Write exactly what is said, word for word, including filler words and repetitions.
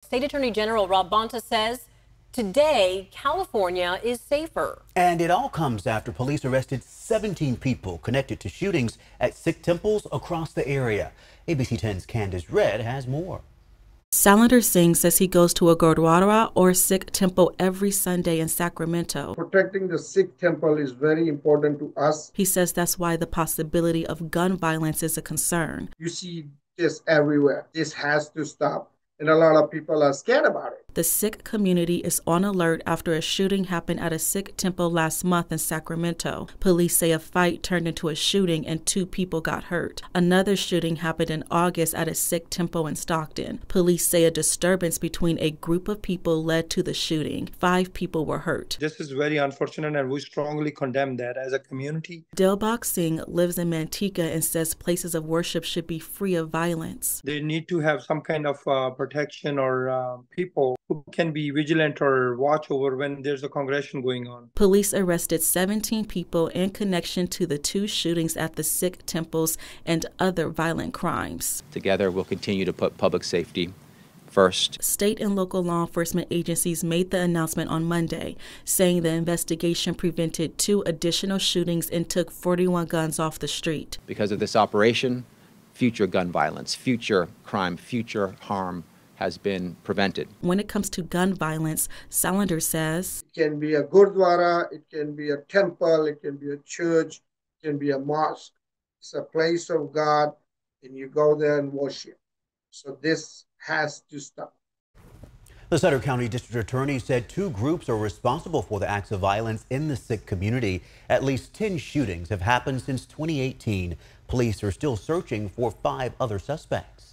State Attorney General Rob Bonta says today California is safer. And it all comes after police arrested seventeen people connected to shootings at Sikh temples across the area. A B C ten's Candace Red has more. Salinder Singh says he goes to a Gurdwara or Sikh temple every Sunday in Sacramento. Protecting the Sikh temple is very important to us. He says that's why the possibility of gun violence is a concern. You see this everywhere. This has to stop. And a lot of people are scared about it. The Sikh community is on alert after a shooting happened at a Sikh temple last month in Sacramento. Police say a fight turned into a shooting and two people got hurt. Another shooting happened in August at a Sikh temple in Stockton. Police say a disturbance between a group of people led to the shooting. Five people were hurt. This is very unfortunate and we strongly condemn that as a community. Dilbagh Singh lives in Manteca and says places of worship should be free of violence. They need to have some kind of uh, protection or uh, people who can be vigilant or watch over when there's a congregation going on. Police arrested seventeen people in connection to the two shootings at the Sikh temples and other violent crimes. Together, we'll continue to put public safety first. State and local law enforcement agencies made the announcement on Monday, saying the investigation prevented two additional shootings and took forty-one guns off the street. Because of this operation, future gun violence, future crime, future harm has been prevented. When it comes to gun violence, Salinder says, it can be a Gurdwara, it can be a temple, it can be a church, it can be a mosque. It's a place of God, and you go there and worship. So this has to stop. The Sutter County District Attorney said two groups are responsible for the acts of violence in the Sikh community. At least ten shootings have happened since twenty eighteen. Police are still searching for five other suspects.